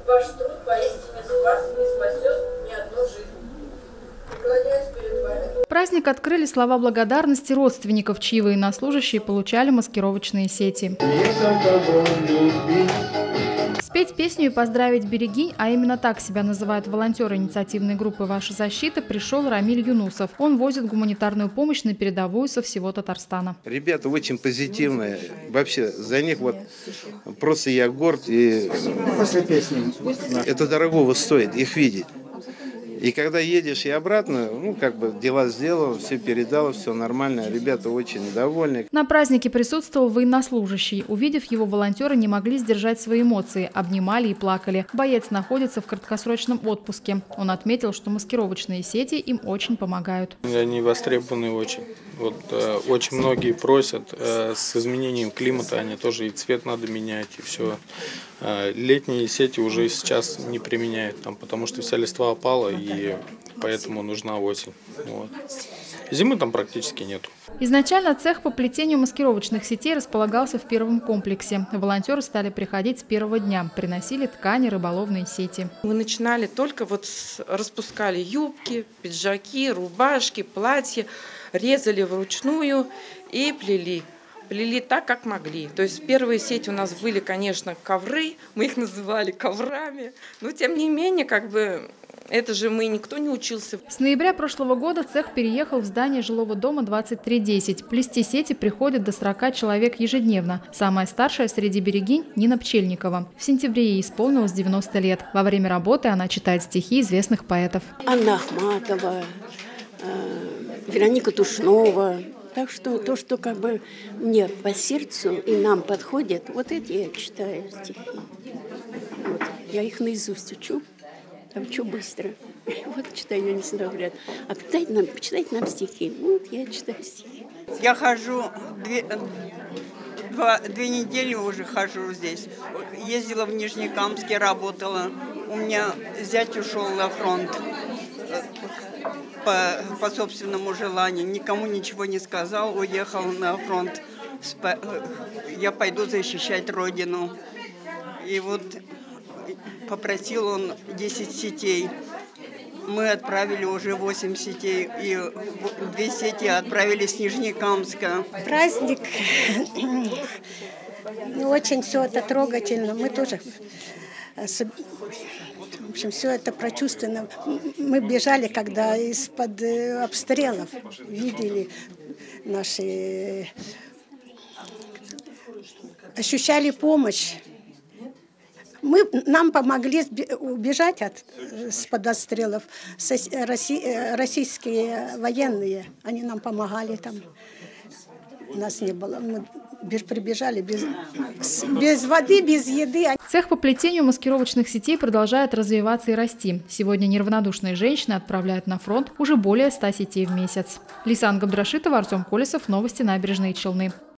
Ваш труд поистине спас и спасет не одну жизнь. Преклоняюсь перед вами. Праздник открыли слова благодарности родственников, чьи военнослужащие получали маскировочные сети. Спеть песню и поздравить Берегинь, а именно так себя называют волонтеры инициативной группы «Ваша защита», пришел Рамиль Юнусов. Он возит гуманитарную помощь на передовую со всего Татарстана. Ребята очень позитивные. Вообще за них вот просто я горд. И это дорогого стоит их видеть. И когда едешь и обратно, дела сделал, все передал, все нормально. Ребята очень довольны. На празднике присутствовал военнослужащий. Увидев его, волонтеры не могли сдержать свои эмоции, обнимали и плакали. Боец находится в краткосрочном отпуске. Он отметил, что маскировочные сети им очень помогают. Они востребованы очень. Очень многие просят, с изменением климата они тоже и цвет надо менять, и все. Летние сети уже сейчас не применяют, потому что вся листва опала, и поэтому нужна осень. Зимы там практически нету. Изначально цех по плетению маскировочных сетей располагался в первом комплексе. Волонтеры стали приходить с первого дня, приносили ткани, рыболовные сети. Мы начинали только распускали юбки, пиджаки, рубашки, платья, резали вручную и плели. Плели так, как могли. То есть первые сети у нас были, конечно, ковры, мы их называли коврами, но тем не менее, это же никто не учился. С ноября прошлого года цех переехал в здание жилого дома 2310. Плести сети приходят до 40 человек ежедневно. Самая старшая среди берегинь – Нина Пчельникова. В сентябре ей исполнилось 90 лет. Во время работы она читает стихи известных поэтов. Анна Ахматова, Вероника Тушнова. Так что то, что мне по сердцу и нам подходит, эти я читаю стихи. Я их наизусть учу. Учу быстро. Читаю, они всегда говорят, почитайте нам стихи. Я читаю стихи. Я хожу, две недели уже хожу здесь. Ездила в Нижнекамске, работала. У меня зять ушел на фронт по собственному желанию. Никому ничего не сказал, уехал на фронт. Я пойду защищать родину. И попросил он 10 сетей. Мы отправили уже 8 сетей, и 2 сети отправили с Нижнекамска. Праздник, очень все это трогательно. Мы тоже, в общем, все это прочувствовано. Мы бежали, когда из-под обстрелов видели наши, ощущали помощь. Нам помогли убежать из-под обстрелов российские военные. Они нам помогали там. Нас не было. Мы прибежали без воды, без еды. Цех по плетению маскировочных сетей продолжает развиваться и расти. Сегодня неравнодушные женщины отправляют на фронт уже более 100 сетей в месяц. Лисан Габдрашитова, Артем Колесов. Новости Набережные Челны.